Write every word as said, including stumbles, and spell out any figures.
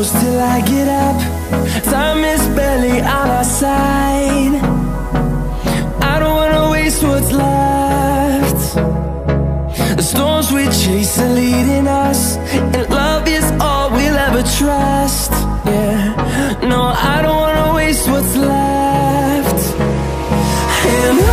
close till I get up. Time is barely on our side. I don't wanna waste what's left. The storms we chase are leading us, and love is all we'll ever trust. Yeah, no, I don't wanna waste what's left. And